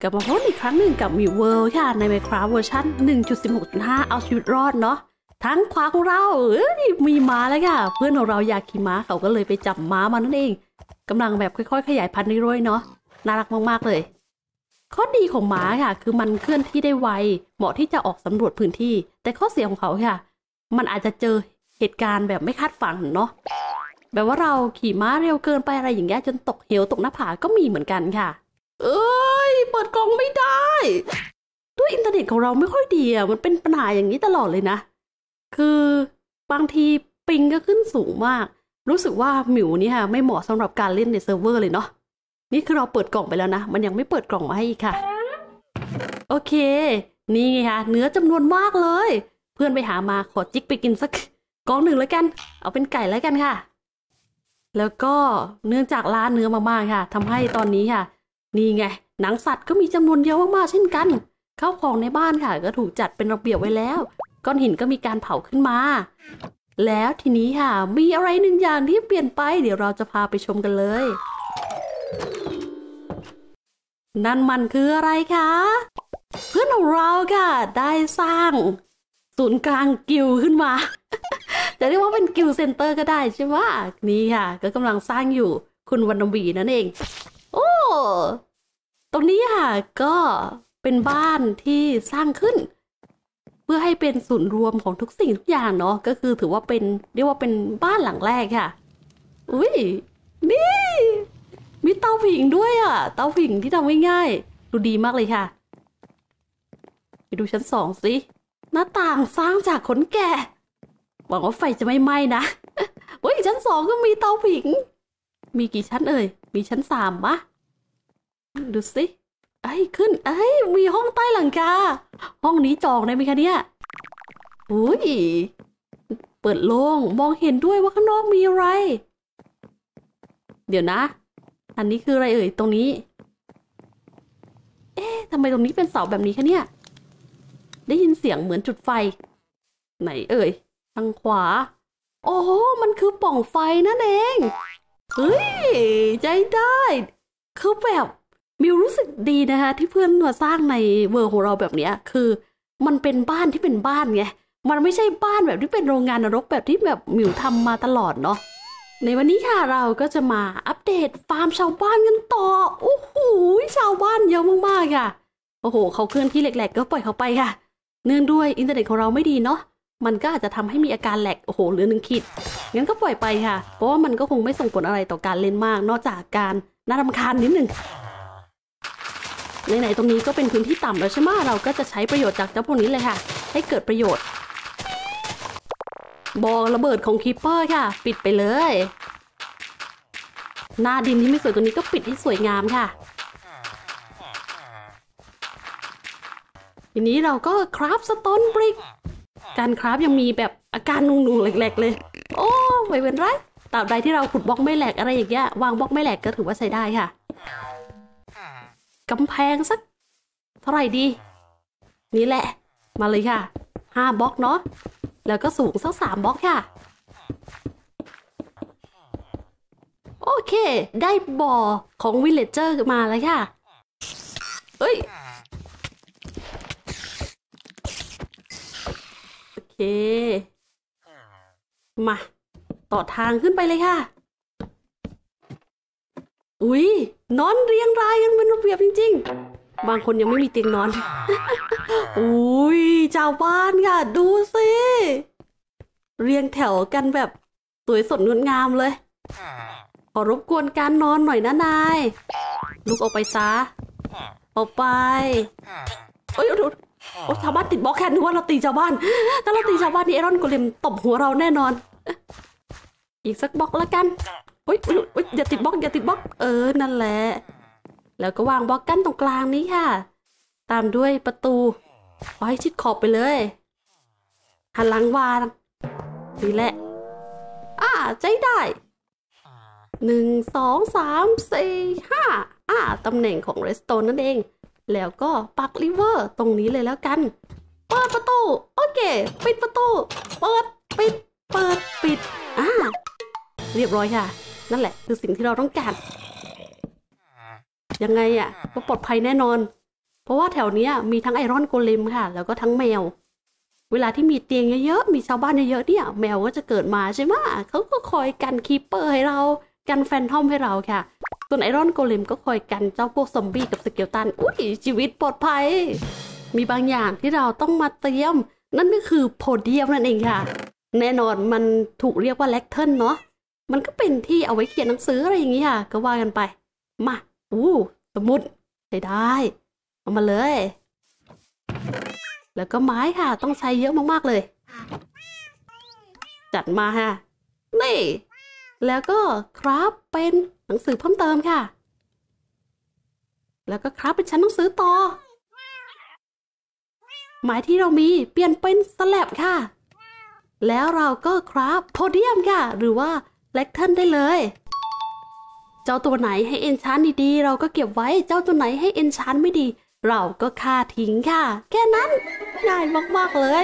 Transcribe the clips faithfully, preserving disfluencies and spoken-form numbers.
กลับมาพบอีกครั้งหนึ่งกับมิวเวิลด์ค่ะใน Minecraft เวอร์ชัน หนึ่งจุดสิบหกจุดห้า เอาชีวิตรอดเนาะทั้งขวาของเราเอ้ยมีม้าแล้วค่ะเพื่อนของเราอยากขี่ม้าเขาก็เลยไปจับม้ามานั่นเองกำลังแบบค่อยๆขยายพันธุ์เรื่อยๆเนาะน่ารักมากๆเลยข้อดีของม้าค่ะคือมันเคลื่อนที่ได้ไวเหมาะที่จะออกสำรวจพื้นที่แต่ข้อเสียของเขาค่ะมันอาจจะเจอเหตุการณ์แบบไม่คาดฝันเนาะแบบว่าเราขี่ม้าเร็วเกินไปอะไรอย่างเงี้ยจนตกเหวตกหน้าผาก็มีเหมือนกันค่ะเอ้ยเปิดกล่องไม่ได้ด้วยอินเทอร์เน็ตของเราไม่ค่อยดีอ่ะมันเป็นปัญหาอย่างนี้ตลอดเลยนะคือบางทีปิงก็ขึ้นสูงมากรู้สึกว่าหมิวนี่ค่ะไม่เหมาะสำหรับการเล่นในเซิร์ฟเวอร์เลยเนาะนี่คือเราเปิดกล่องไปแล้วนะมันยังไม่เปิดกล่องมาให้อีกค่ะโอเคนี่ไงคะเนื้อจำนวนมากเลยเพื่อนไปหามาขอจิกไปกินสักกล่องหนึ่งแล้วกันเอาเป็นไก่แล้วกันค่ะแล้วก็เนื่องจากล่าเนื้อมามากค่ะทำให้ตอนนี้ค่ะนี่ไงหนังสัตว์ก็มีจำนวนเยอะมากๆเช่นกันข้าวของในบ้านค่ะก็ถูกจัดเป็นระเบียบไว้แล้วก้อนหินก็มีการเผาขึ้นมาแล้วทีนี้ค่ะมีอะไรหนึ่งอย่างที่เปลี่ยนไปเดี๋ยวเราจะพาไปชมกันเลยนั่นมันคืออะไรคะเพื่อนของเราค่ะได้สร้างศูนย์กลางกิลด์ขึ้นมาจะเรียกว่าเป็นกิลด์เซ็นเตอร์ก็ได้ใช่ไหมนี่ค่ะก็กำลังสร้างอยู่คุณวรรณวีนั่นเองโอ้ตรงนี้ค่ะก็เป็นบ้านที่สร้างขึ้นเพื่อให้เป็นศูนย์รวมของทุกสิ่งทุกอย่างเนาะก็คือถือว่าเป็นเรียกว่าเป็นบ้านหลังแรกค่ะอุ้ยนี่มีเตาผิงด้วยอ่ะเตาผิงที่ทำง่ายๆดูดีมากเลยค่ะไปดูชั้นสองสิหน้าต่างสร้างจากขนแกะหวังว่าไฟจะไม่ไหม้นะเฮ้ยชั้นสองก็มีเตาผิงมีกี่ชั้นเอ่ยมีชั้นสามปะดูสิไอ้ขึ้นไอ้มีห้องใต้หลังคาห้องนี้จองได้ไหมคะเนี่ยอุ้ยเปิดโล่งมองเห็นด้วยว่าข้างนอกมีอะไรเดี๋ยวนะอันนี้คืออะไรเอ่ยตรงนี้เอ๊ะทำไมตรงนี้เป็นเสาแบบนี้คะเนี่ยได้ยินเสียงเหมือนจุดไฟไหนเอ่ยทางขวาโอ้โหมันคือปล่องไฟนั่นเองเฮ้ยใจได้คือแบบมิวรู้สึกดีนะคะที่เพื่อนมาสร้างในเวิร์ของเราแบบนี้คือมันเป็นบ้านที่เป็นบ้านไงมันไม่ใช่บ้านแบบที่เป็นโรงงานนรกแบบที่แบบมิวทำมาตลอดเนาะในวันนี้ค่ะเราก็จะมาอัปเดตฟาร์มชาวบ้านกันต่อโอ้โหชาวบ้านเยอะมากๆค่ะโอ้โหเขาเคลื่อนที่แหลกๆก็ปล่อยเขาไปค่ะเนื่องด้วยอินเทอร์เน็ตของเราไม่ดีเนาะมันก็อาจจะทำให้มีอาการแหลกโอ้โหเหลือหนึ่งขีดงั้นก็ปล่อยไปค่ะเพราะว่ามันก็คงไม่ส่งผลอะไรต่อการเล่นมากนอกจากการน่ารำคาญนิดนึงไหนๆตรงนี้ก็เป็นพื้นที่ต่ำแล้วใช่ไหมเราก็จะใช้ประโยชน์จากเจ้าพวกนี้เลยค่ะให้เกิดประโยชน์บอระเบิดของคีปเปอร์ค่ะปิดไปเลยหน้าดินที่ไม่สวยตัวนี้ก็ปิดให้สวยงามค่ะทีนี้เราก็คราฟสโตนบริกการคราฟยังมีแบบอาการนุ่งๆแหลกๆเลยโอ้ไม่เป็นไรตราบใดที่เราขุดบล็อกไม่แหลกอะไรอย่างเงี้ยวางบล็อกไม่แหลกก็ถือว่าใช้ได้ค่ะกำแพงสักเท่าไหร่ดีนี่แหละมาเลยค่ะห้าบล็อกเนาะแล้วก็สูงสักสามบล็อกค่ะโอเคได้บ่อของวิลเลจเจอร์มาแล้วค่ะเอ้ยโอเคมาต่อทางขึ้นไปเลยค่ะอุ๊ยนอนเรียงรายกันเป็นระเบียบจริงๆบางคนยังไม่มีเตียงนอน อุ๊ยชาวบ้านค่ะดูสิเรียงแถวกันแบบสวยสดงดงามเลยขอรบกวนการนอนหน่อยนะนายลุกออกไปซะออกไปโอ๊ยโอ๊ยชาวบ้านติดบล็อกแค่นึกว่าเราตีชาวบ้านถ้าเราตีชาวบ้านนี่ไอรอนโกเลมตบหัวเราแน่นอนอีกสักบล็อกละกันโอ๊ยโอ๊ยอย่าติดบล็อกอย่าติดบล็อกเออนั่นแหละแล้วก็วางบล็อกกั้นตรงกลางนี้ค่ะตามด้วยประตูไว้ชิดขอบไปเลยหันหลังวางนี่แหละอ่าใจได้หนึ่งสองสามสี่ห้าอ่าตำแหน่งของเรสโตนนั่นเองแล้วก็ปักลิเวอร์ตรงนี้เลยแล้วกันเปิดประตูโอเคปิดประตูเปิดปิดเปิดปิดอ่าเรียบร้อยค่ะนั่นแหละคือสิ่งที่เราต้องการยังไงอ่ะก็ปลอดภัยแน่นอนเพราะว่าแถวเนี้ยมีทั้งไอรอนโกเลมค่ะแล้วก็ทั้งแมวเวลาที่มีเตียงเยอะๆมีชาวบ้านเยอะๆเนี่ยแมวก็จะเกิดมาใช่ไหมเขาก็คอยกันคีปเปอร์ให้เรากันแฟนทอมให้เราค่ะส่วนไอรอนโกเลมก็คอยกันเจ้าพวกซอมบี้กับสเกลตันอุ้ยชีวิตปลอดภัยมีบางอย่างที่เราต้องมาเตรียมนั่นก็คือโพเดียมนั่นเองค่ะแน่นอนมันถูกเรียกว่าแลคเทิลเนาะมันก็เป็นที่เอาไว้เขียนหนังสืออะไรอย่างนี้ค่ะก็ว่ากันไปมาอู้สมุดใช้ได้เอามาเลยแล้วก็ไม้ค่ะต้องใช้เยอะมากๆเลยจัดมาค่ะนี่แล้วก็ครับเป็นหนังสือเพิ่มเติมค่ะแล้วก็ครับเป็นชั้นหนังสือต่อไม้ที่เรามีเปลี่ยนเป็นสแลบค่ะแล้วเราก็ครับโพเดียมค่ะหรือว่าแลคเทิลได้เลยเจ้าตัวไหนให้เอนชานดีๆเราก็เก็บไว้เจ้าตัวไหนให้เอนชานไม่ดีเราก็ฆ่าทิ้งค่ะแค่นั้นง่ายมากๆเลย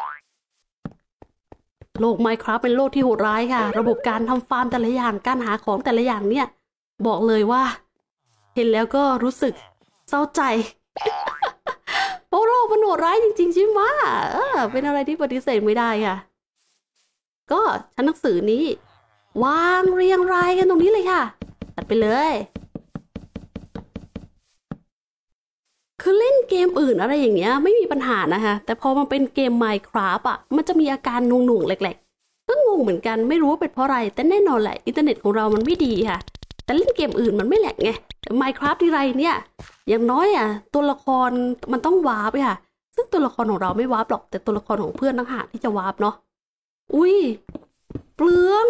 โลก Minecraft เป็นโลกที่โหดร้ายค่ะระบบการทำฟาร์มแต่ละอย่างการหาของแต่ละอย่างเนี่ยบอกเลยว่าเห็นแล้วก็รู้สึกเศร้าใจโอ้โลกมันโหดร้ายจริงๆใช่ไหมเออเป็นอะไรที่ปฏิเสธไม่ได้ค่ะก็ชั้นหนังสือนี้วางเรียงรายกันตรงนี้เลยค่ะตัดไปเลยคือเล่นเกมอื่นอะไรอย่างเงี้ยไม่มีปัญหานะคะแต่พอมันเป็นเกม Minecraft อ่ะมันจะมีอาการหน่วงๆแหลกๆก็งงเหมือนกันไม่รู้ว่าเป็นเพราะอะไรแต่แน่นอนแหละอินเทอร์เน็ตของเรามันไม่ดีค่ะแต่เล่นเกมอื่นมันไม่แหลกไงแต่ Minecraft ที่ไรเนี่ยอย่างน้อยอ่ะตัวละครมันต้องวาร์ปค่ะซึ่งตัวละครของเราไม่วาร์ปหรอกแต่ตัวละครของเพื่อนต่างหากที่จะวาร์ปเนาะอุ้ยเปลือง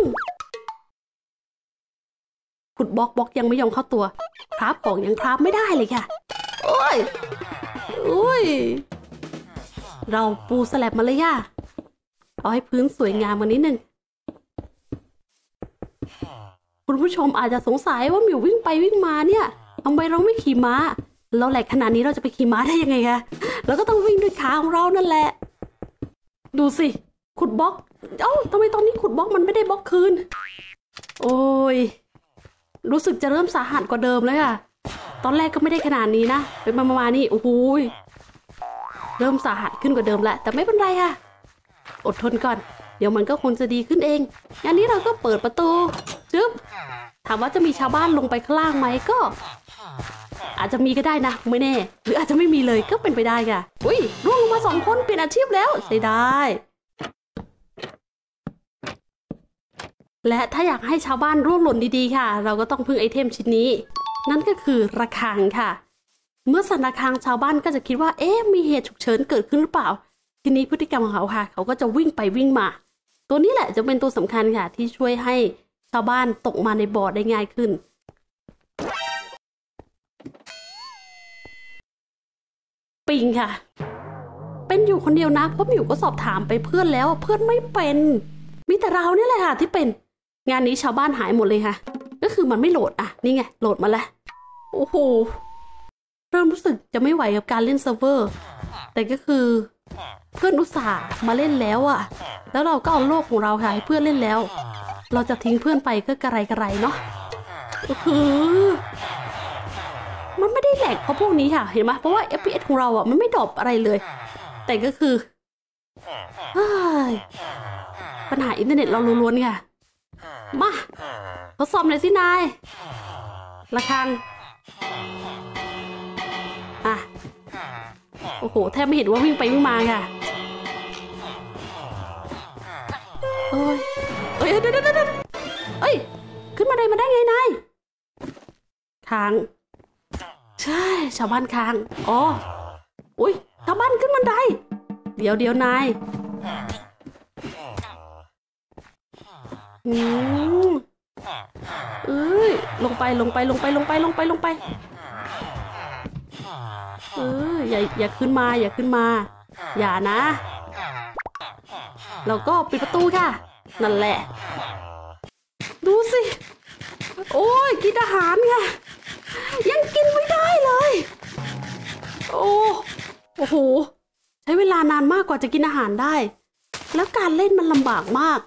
ขุดบล็อกบล็อกยังไม่ยอมเข้าตัวคราฟของยังคราฟไม่ได้เลยค่ะโอ้ยอุ้ยเราปูสแลบมาเลยค่ะเอาให้พื้นสวยงามกว่านิดนึงคุณผู้ชมอาจจะสงสัยว่าหมิววิ่งไปวิ่งมาเนี่ยทำไมเราไม่ขี่ม้าเราแหลกขนาดนี้เราจะไปขี่ม้าได้ยังไงคะเราก็ต้องวิ่งด้วยขาของเรานั่นแหละดูสิขุดบล็อกเอ้าทำไมตอนนี้ขุดบล็อกมันไม่ได้บล็อกคืนโอ้ยรู้สึกจะเริ่มสาหัสกว่าเดิมเลยค่ะตอนแรกก็ไม่ได้ขนาดนี้นะเป็นมามานี่โอ้โหเริ่มสาหัสขึ้นกว่าเดิมแล้วแต่ไม่เป็นไรค่ะอดทนก่อนเดี๋ยวมันก็คงจะดีขึ้นเองงานนี้เราก็เปิดประตูจึ๊บถามว่าจะมีชาวบ้านลงไปข้างล่างไหมก็อาจจะมีก็ได้นะไม่แน่หรืออาจจะไม่มีเลยก็เป็นไปได้ค่ะอุ้ยร่วงลงมาสองคนเปลี่ยนอาชีพแล้วใช้ได้และถ้าอยากให้ชาวบ้านร่วงหล่นดีๆค่ะเราก็ต้องพึ่งไอเทมชิ้นนี้นั่นก็คือระฆังค่ะเมื่อสั่นระฆังชาวบ้านก็จะคิดว่าเอ๊ะมีเหตุฉุกเฉินเกิดขึ้นหรือเปล่าทีนี้พฤติกรรมของเขาค่ะเขาก็จะวิ่งไปวิ่งมาตัวนี้แหละจะเป็นตัวสำคัญค่ะที่ช่วยให้ชาวบ้านตกมาในบ่อได้ง่ายขึ้นปิงค่ะเป็นอยู่คนเดียวนะเพราะหมิวก็สอบถามไปเพื่อนแล้วเพื่อนไม่เป็นมีแต่เราเนี่ยแหละค่ะที่เป็นงานนี้ชาวบ้านหายหมดเลยค่ะก็คือมันไม่โหลดอ่ะนี่ไงโหลดมาแล้วโอ้โหเริ่มรู้สึกจะไม่ไหวกับการเล่นเซิร์ฟเวอร์แต่ก็คือเพื่อนอุตส่าห์มาเล่นแล้วอ่ะแล้วเราก็เอาโลกของเราค่ะให้เพื่อนเล่นแล้วเราจะทิ้งเพื่อนไปก็กระไรกระไรเนาะคือมันไม่ได้แหลกเพราะพวกนี้ค่ะเห็นไหมเพราะว่า เอฟ พี เอส ของเราอ่ะมันไม่ดรอปอะไรเลยแต่ก็คือปัญหาอินเทอร์เน็ตเราล้วนๆค่ะมาทดสอบหน่อยสินายระฆังอ่ะโอ้โหแทบไม่เห็นว่าวิ่งไปวิ่งมาค่ะโอ้ยเอ้ยเดี๋ยวเดี๋ยวเดี๋ยวเอ้ยขึ้นมาได้มาได้ไงนายค้างใช่ชาวบ้านค้างอ๋ออุ้ยชาวบ้านขึ้นบันไดเดี๋ยวเดี๋ยวนายอืมเอ้ยลงไปลงไปลงไปลงไปลงไปลงไปเอออย่าอย่าขึ้นมาอย่าขึ้นมาอย่านะเราก็ปิดประตูค่ะนั่นแหละดูสิโอ้ยกินอาหารค่ะยังกินไม่ได้เลยโอ้โอ้โหใช้เวลานานมากกว่าจะกินอาหารได้แล้วการเล่นมันลำบากมาก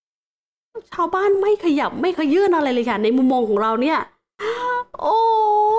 ชาวบ้านไม่ขยับไม่ขยื่นอะไรเลยค่ะในมุมมองของเราเนี่ยโอ้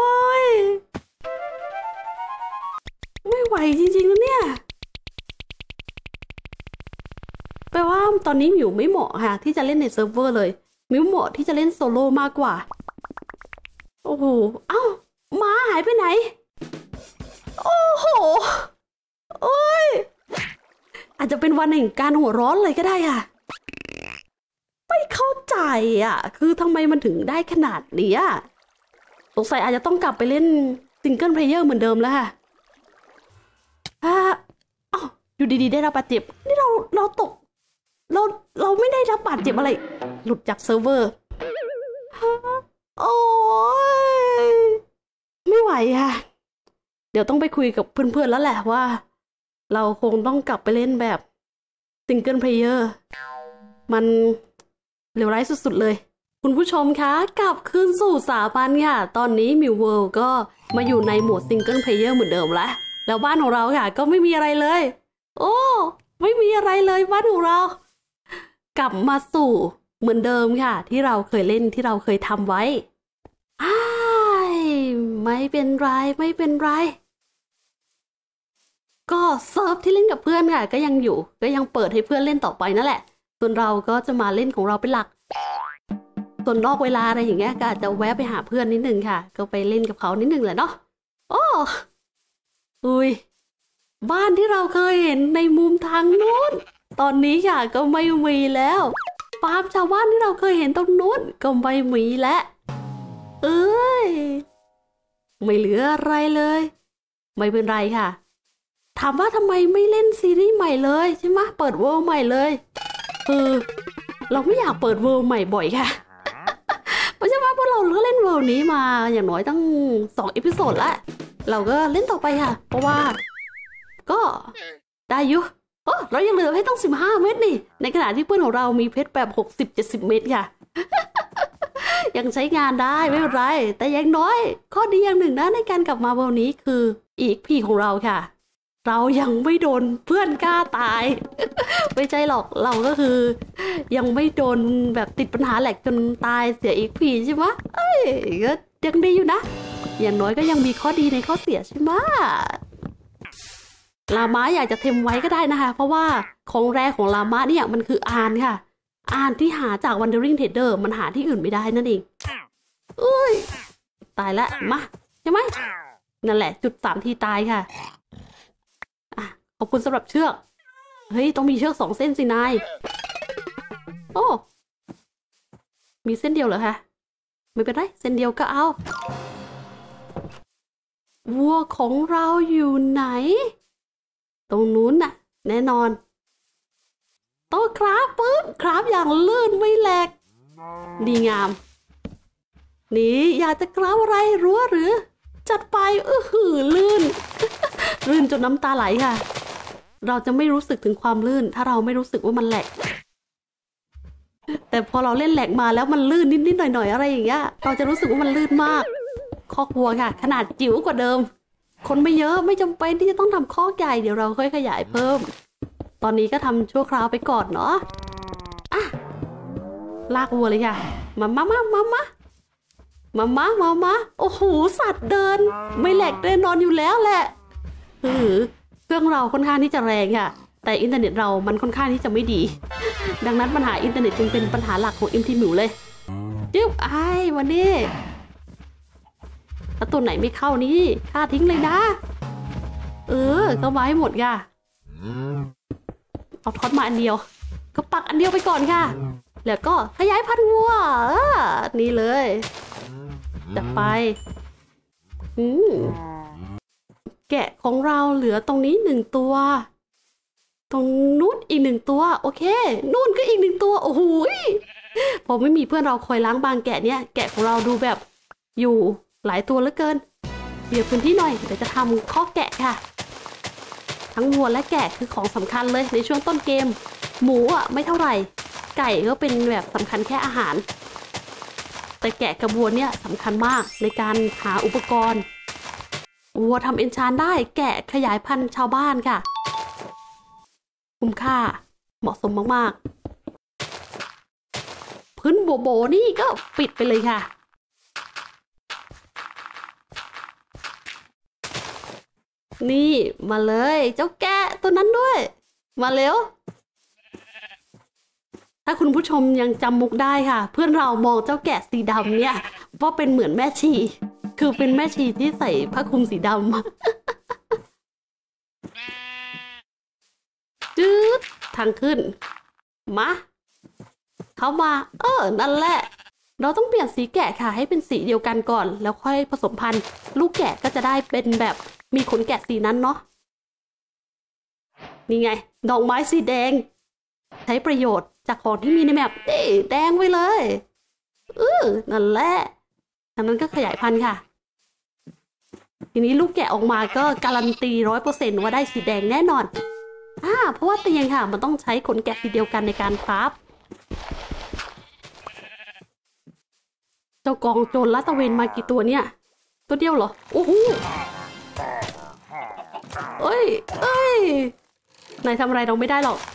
อนนี้หมิวไม่เหมาะค่ะที่จะเล่นในเซิร์ฟเวอร์เลยหมิวเหมาะที่จะเล่นโซโล่มากกว่าโอ้โหเอ้าม้าหายไปไหนโอ้โหโอ้ยอาจจะเป็นวันแห่งการหัวร้อนเลยก็ได้ค่ะไม่เข้าใจอ่ะคือทำไมมันถึงได้ขนาดนี้อ่ะสงสัยอาจจะต้องกลับไปเล่นซิงเกิลเพลเยอร์เหมือนเดิมแล้วค่ะอ่าอ้าวอยู่ดีๆได้รับบาดเจ็บนี่เราเราตกเราเราไม่ได้รับบาดเจ็บอะไรหลุดจากเซิร์ฟเวอร์โอ้ยไม่ไหวค่ะเดี๋ยวต้องไปคุยกับเพื่อนๆแล้วแหละว่าเราคงต้องกลับไปเล่นแบบซิงเกิลเพลเยอร์มันเลวร้ายสุดๆเลยคุณผู้ชมคะกลับคืนสู่สามัญค่ะตอนนี้มิวเวิลด์ก็มาอยู่ในโหมดซิงเกิลเพลเยอร์เหมือนเดิมแล้วแล้วบ้านของเราค่ะก็ไม่มีอะไรเลยโอ้ไม่มีอะไรเลยบ้านของเรากลับมาสู่เหมือนเดิมค่ะที่เราเคยเล่นที่เราเคยทำไว้อ้ายไม่เป็นไรไม่เป็นไรก็เซิร์ฟที่เล่นกับเพื่อนค่ะก็ยังอยู่ก็ยังเปิดให้เพื่อนเล่นต่อไปนั่นแหละส่วนเราก็จะมาเล่นของเราเป็นหลักส่วนนอกเวลาอะไรอย่างเงี้ยก็อาจจะแวะไปหาเพื่อนนิดนึงค่ะก็ไปเล่นกับเขานิดนึงแหละเนาะโอ้อุ้ยบ้านที่เราเคยเห็นในมุมทางนู้นตอนนี้ค่ะก็ไม่มีแล้วฟาร์มชาวบ้านที่เราเคยเห็นตรงนู้นก็ไม่มีแล้วเอ้ยไม่เหลืออะไรเลยไม่เป็นไรค่ะถามว่าทำไมไม่เล่นซีรีส์ใหม่เลยใช่ไหมเปิดเวิลด์ใหม่เลยคือเราไม่อยากเปิดเวิลด์ใหม่บ่อยค่ะเพราะฉะนั้นพวกเราก็เล่นเวิลด์นี้มาอย่างน้อยตั้งสองเอพิโซดแล้วเราก็เล่นต่อไปค่ะเพราะว่าก็ได้อยู่โอ้เรายังเหลือให้ต้องสิบห้าเม็ดนี่ในขณะที่เพื่อนของเรามีเพชรแบบหกสิบเจ็ดสิบเม็ดค่ะ ยังใช้งานได้ไม่เป็นไรแต่อย่างน้อยข้อดีอย่างหนึ่งนะในการกลับมาเวิลด์นี้คืออีกพี่ของเราค่ะเรายังไม่โดนเพื่อนกล้าตาย ไม่ใช่หรอกเราก็คือยังไม่โดนแบบติดปัญหาแหลกจนตายเสียอีกผีใช่ไหมเอ้ยก็ยังดีอยู่นะอย่างน้อยก็ยังมีข้อดีในข้อเสียใช่ไหมลาม้าอยากจะเทมไว้ก็ได้นะคะเพราะว่าของแรกของลาม้าเนี่ยมันคืออานค่ะอานที่หาจาก Wandering Trader มันหาที่อื่นไม่ได้นั่นเองอุ้ยตายแล้วมาใช่ไหมนั่นแหละจุดสามทีตายค่ะขอบคุณสำหรับเชือกเฮ้ยต้องมีเชือกสองเส้นสินายโอ้มีเส้นเดียวเหรอคะไม่เป็นไรเส้นเดียวก็เอาวัวของเราอยู่ไหนตรงนู้นน่ะแน่นอนโต๊ะคราฟปุ๊บคราฟอย่างลื่นไม่แหลกดีงามนี่อยากจะคราฟอะไรรั้วหรือจัดไปเออหือลื่น ลื่นจนน้ำตาไหลค่ะเราจะไม่รู้สึกถึงความลื่นถ้าเราไม่รู้สึกว่ามันแหลกแต่พอเราเล่นแหลกมาแล้วมันลื่นนิดๆหน่อยๆอะไรอย่างเงี้ยเราจะรู้สึกว่ามันลื่นมากคอกวัวค่ะขนาดจิ๋วกว่าเดิมคนไม่เยอะไม่จำเป็นที่จะต้องทำคอกใหญ่เดี๋ยวเราค่อยขยายเพิ่มตอนนี้ก็ทำชั่วคราวไปก่อนเนาะอ่ะลากวัวเลยค่ะมามามามามามามามามาโอ้โหสัตว์เดินไม่แหลกแน่นอนอยู่แล้วแหละคือเครื่องเราค่อนข้างที่จะแรงค่ะแต่อินเทอร์เน็ตเรามันค่อนข้างที่จะไม่ดีดังนั้นปัญหาอินเทอร์เน็ตจึงเป็นปัญหาหลักของเอ็มทีหมิวเลยจึ๊บไอ้วันนี้ถ้าตัวไหนไม่เข้านี่ฆ่าทิ้งเลยนะเออก็มาให้หมดค่ะเอาท็อตมาอันเดียวก็ปักอันเดียวไปก่อนค่ะแล้วก็ขยายพันธุ์วัวนี่เลยจะไปอืมแกะของเราเหลือตรงนี้หนึ่งตัวตรงนู้นอีกหนึ่งตัวโอเคนู่นก็อีกหนึ่งตัวโอ้โหพอไม่มีเพื่อนเราคอยล้างบางแกะเนี่ยแกะของเราดูแบบอยู่หลายตัวเหลือเกินเดี๋ยวพื้นที่หน่อยเดี๋ยวจะทำข้อแกะค่ะทั้งวัวและแกะคือของสำคัญเลยในช่วงต้นเกมหมูอ่ะไม่เท่าไหร่ไก่ก็เป็นแบบสำคัญแค่อาหารแต่แกะกับวัวเนี่ยสำคัญมากในการหาอุปกรณ์วัวทำเอนชานได้แกะขยายพันธุ์ชาวบ้านค่ะคุ้มค่าเหมาะสมมากๆพื้นโบโบนี่ก็ปิดไปเลยค่ะนี่มาเลยเจ้าแกะตัวนั้นด้วยมาเร็วถ้าคุณผู้ชมยังจำมุกได้ค่ะเพื่อนเรามองเจ้าแกะสีดำเนี่ยว่าเป็นเหมือนแม่ชีคือเป็นแม่ชีที่ใส่ผ้าคลุมสีดำจืดทางขึ้นมาเข้ามาเออนั่นแหละเราต้องเปลี่ยนสีแกะค่ะให้เป็นสีเดียวกันก่อนแล้วค่อยผสมพันธุ์ลูกแกะก็จะได้เป็นแบบมีขนแกะสีนั้นเนาะนี่ไงดอกไม้สีแดงใช้ประโยชน์จากของที่มีในแมปเอ๊ะแดงไปเลยเออนั่นแหละจากนั้นก็ขยายพันธุ์ค่ะทีนี้ลูกแกะออกมาก็การันตีร้อยเปอร์เซ็นต์ว่าได้สีแดงแน่นอนอ่าเพราะว่าเตียงค่ะมันต้องใช้ขนแกะสีเดียวกันในการคราฟเจ้ากองโจรลาดตระเวนมากี่ตัวเนี่ยตัวเดียวเหรอโอ้โหเอ้ยเอ้ยนายทำอะไรเราไม่ได้หรอก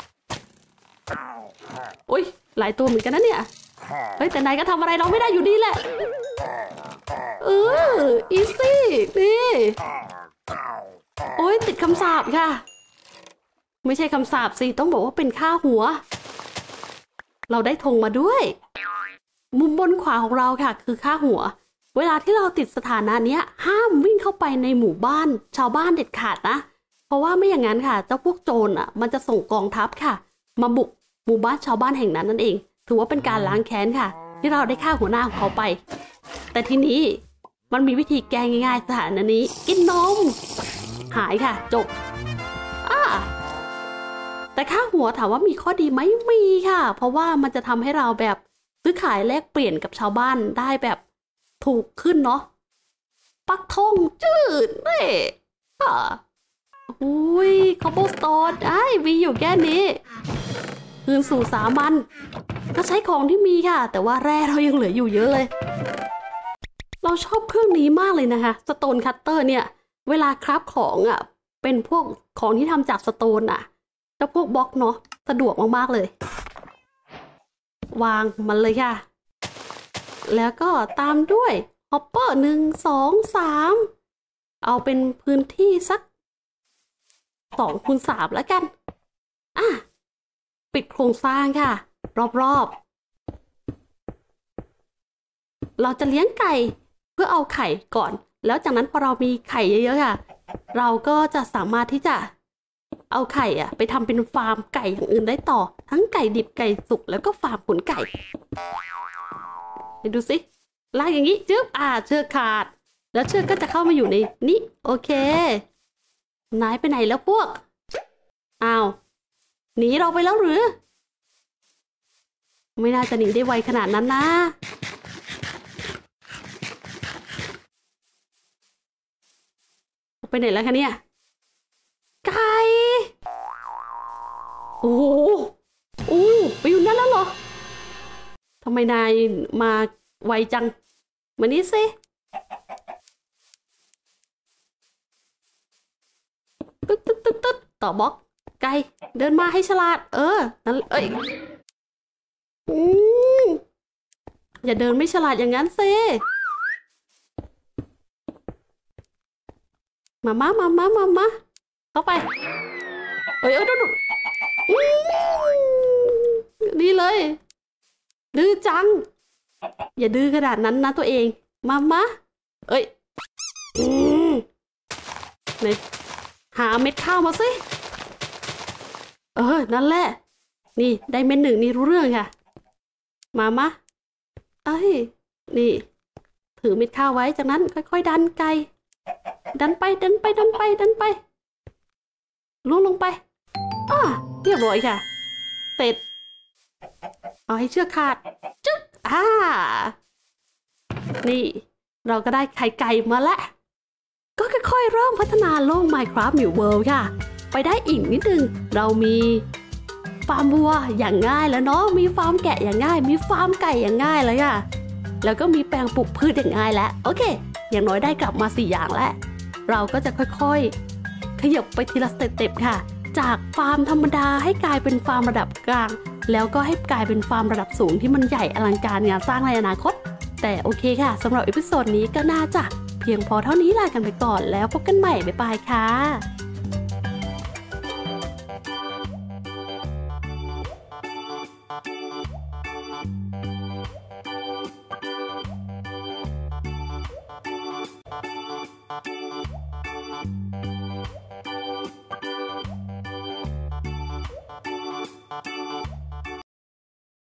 โอ้ยหลายตัวเหมือนกันนะเนี่ยเฮ้ยแต่นายก็ทำอะไรเราไม่ได้อยู่ดีแหละเอออีซี่นี่โอ้ยติดคำสาปค่ะไม่ใช่คำสาปสิต้องบอกว่าเป็นค่าหัวเราได้ธงมาด้วยมุมบนขวาของเราค่ะคือค่าหัวเวลาที่เราติดสถานะเนี้ยห้ามวิ่งเข้าไปในหมู่บ้านชาวบ้านเด็ดขาดนะเพราะว่าไม่อย่างนั้นค่ะเจ้าพวกโจรอ่ะมันจะส่งกองทัพค่ะมาบุกหมู่บ้านชาวบ้านแห่งนั้นนั่นเองถือว่าเป็นการล้างแค้นค่ะที่เราได้ฆ่าหัวหน้าของเขาไปแต่ทีนี้มันมีวิธีแก้ง่ายๆสถานะนี้กินนมหายค่ะจบอ่าแต่ค่าหัวถามว่ามีข้อดีไหมมีค่ะเพราะว่ามันจะทำให้เราแบบซื้อขายแลกเปลี่ยนกับชาวบ้านได้แบบถูกขึ้นเนาะปักธงจืดเน่อ่าอุ้ยคอมโบสโตนไอ้มีอยู่แค่นี้คืนสู่สามัญก็ใช้ของที่มีค่ะแต่ว่าแร่เรายังเหลืออยู่เยอะเลยเราชอบเครื่องนี้มากเลยนะคะสโตนคัตเตอร์เนี่ยเวลาคราฟของอ่ะเป็นพวกของที่ทำจากสโตนอ่ะแล้วพวกบล็อกเนาะสะดวกมากๆเลยวางมันเลยค่ะแล้วก็ตามด้วยฮอปเปอร์หนึ่งสองสามเอาเป็นพื้นที่สักสองคูณสามแล้วกันอ่ะปิดโครงสร้างค่ะรอบๆเราจะเลี้ยงไก่เพื่อเอาไข่ก่อนแล้วจากนั้นพอเรามีไข่เยอะๆค่ะเราก็จะสามารถที่จะเอาไข่อะไปทำเป็นฟาร์มไก่อย่างอื่นได้ต่อทั้งไก่ดิบไก่สุกแล้วก็ฟาร์มขนไก่ไปดูสิลากอย่างนี้จึ๊บอ่าเชือกขาดแล้วเชือกก็จะเข้ามาอยู่ในนี้โอเคนายไปไหนแล้วพวกอ้าวหนีเราไปแล้วหรือไม่น่าจะหนีได้ไวขนาดนั้นนะไปไหนแล้วคะเนี่ยไก่โอ้โหอู้ไปอยู่นั่นแล้วเหรอทำไมนายมาไวจังมานี่สิตึ๊ดตึ๊ดตึ๊ดตึ๊ดต่อบล็อกไก่เดินมาให้ฉลาดเออนั่นเอ้ยอืมอย่าเดินไม่ฉลาดอย่างนั้นสิมามามามามามาเข้าไปเอ้ยเอ้ยดูดูนี่เลยดื้อจังอย่าดื้อขนาดนั้นนะตัวเองมามาเอ้ยอืมไหนหาเม็ดข้าวมาสิเออนั่นแหละนี่ได้เม็ดหนึ่งนี่รู้เรื่องค่ะมามาเอ้ยนี่ถือเม็ดข้าวไว้จากนั้นค่อยๆดันไก่ดันไปดันไปดันไปดันไปล่วงลงไปอ่าเรียบร้อยค่ะเสร็จเอาให้เชือกขาดจึ๊บอ่านี่เราก็ได้ไข่ไก่มาแล้วก็ค่อยๆเริ่มพัฒนาโลก Minecraft New World ค่ะไปได้อีกนิดนึงเรามีฟาร์มวัวอย่างง่ายแล้วเนาะมีฟาร์มแกะอย่างง่ายมีฟาร์มไก่อย่างง่ายเลยค่ะแล้วก็มีแปลงปลูกพืชอย่างง่ายแล้วโอเคอย่างน้อยได้กลับมาสี่อย่างแล้วเราก็จะค่อยๆขยับไปทีละสเต็ปค่ะจากฟาร์มธรรมดาให้กลายเป็นฟาร์มระดับกลางแล้วก็ให้กลายเป็นฟาร์มระดับสูงที่มันใหญ่อลังการงานสร้างในอนาคตแต่โอเคค่ะสำหรับเอพิโซดนี้ก็น่าจะเพียงพอเท่านี้ลากันไปก่อนแล้วพบกันใหม่บ๊ายบายค่ะ